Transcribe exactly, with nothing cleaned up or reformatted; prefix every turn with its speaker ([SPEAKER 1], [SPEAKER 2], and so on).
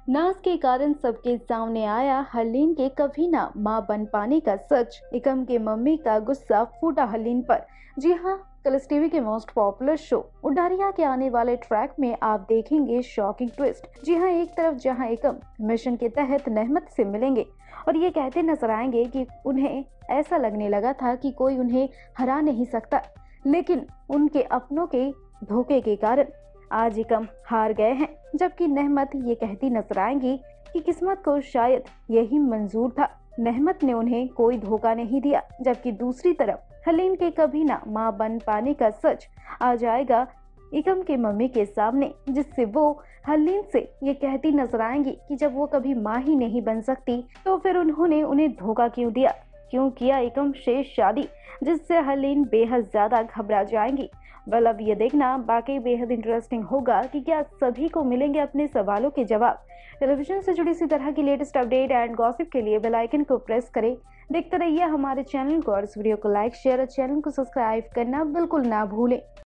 [SPEAKER 1] नाज के कारण सबके सामने आया हरलीन के कभी ना मां बन पाने का सच। एकम के मम्मी का गुस्सा फूटा हरलीन पर। जी हाँ, कलर्स टीवी के मोस्ट पॉपुलर शो उडारिया के आने वाले ट्रैक में आप देखेंगे शॉकिंग ट्विस्ट। जी हाँ, एक तरफ जहां एकम मिशन के तहत नहमत से मिलेंगे और ये कहते नजर आएंगे कि उन्हें ऐसा लगने लगा था कि कोई उन्हें हरा नहीं सकता, लेकिन उनके अपनों के धोखे के कारण आज एकम हार गए हैं। जबकि नहमत ये कहती नजर आएंगी कि किस्मत को शायद यही मंजूर था, नहमत ने उन्हें कोई धोखा नहीं दिया। जबकि दूसरी तरफ हरलीन के कभी ना मां बन पाने का सच आ जाएगा एकम के मम्मी के सामने, जिससे वो हरलीन से ये कहती नजर आएंगी कि जब वो कभी मां ही नहीं बन सकती तो फिर उन्होंने उन्हें धोखा क्यों दिया, क्यों किया एकम से शादी, जिससे हरलीन बेहद ज्यादा घबरा जाएंगी। वेल, अब ये देखना बाकी बेहद इंटरेस्टिंग होगा कि क्या सभी को मिलेंगे अपने सवालों के जवाब। टेलीविजन से जुड़ी इसी तरह की लेटेस्ट अपडेट एंड गॉसिप के लिए बेल आइकन को प्रेस करें। देखते रहिए हमारे चैनल को और इस वीडियो को लाइक शेयर और चैनल को सब्सक्राइब करना बिल्कुल ना भूलें।